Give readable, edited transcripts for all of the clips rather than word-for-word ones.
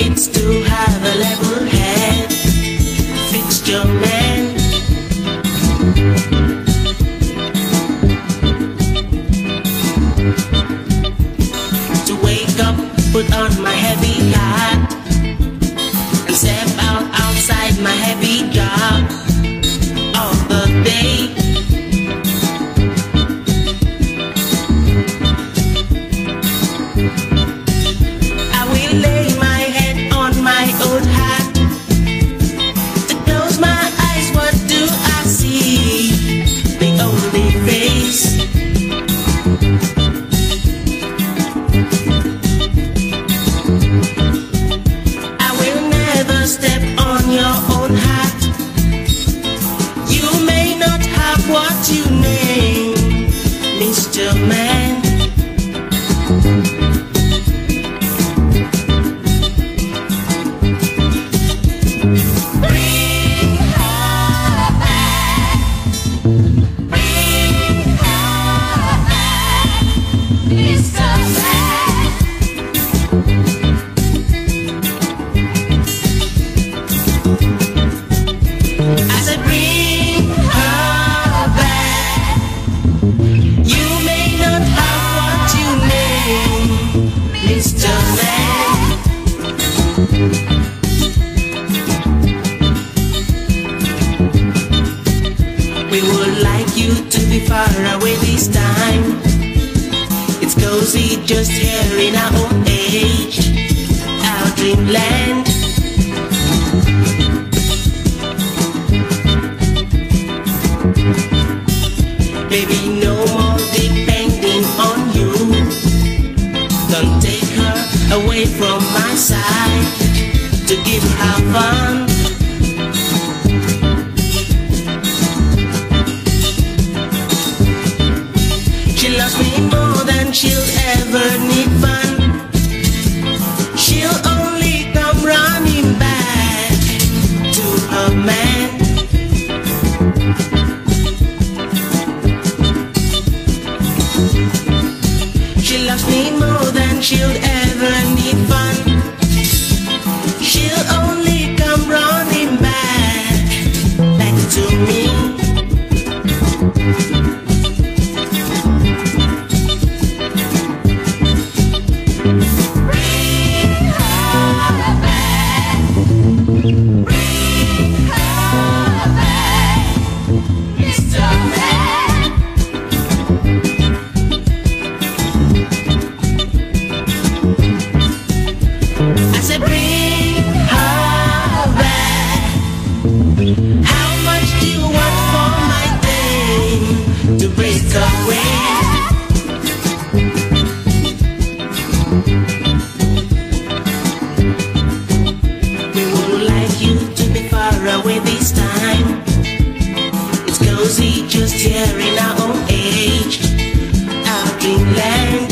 It's to have a level head, fixed your man. To wake up, put on my heavy hat, and step out outside my heavy job of the day. I will lay my head on my old hat. To close my eyes, what do I see? The only face. I will never step on your own hat. You may not have what you name, Mr. Man. I said bring her back. You may not have what you name, Mr. Man. We would like you to be far away this time. It's cozy just here in our own age, our dreamland. Baby, no more depending on you. Don't take her away from my side to give her fun. She loves me more than she'll ever need fun. She'll only come running back to her man. She loves me more than she'll ever need fun. She'll only come running back to me. I said bring her back. How much do you want for my dame to break away? We would like you to be far away this time. It's cozy just here in our own age, our dreamland.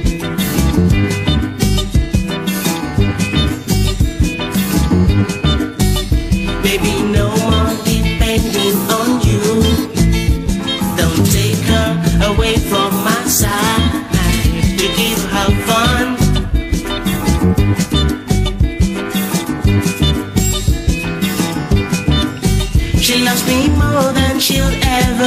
Baby, no more depending on you. Don't take her away from my side to give her fun. She loves me more than she'll ever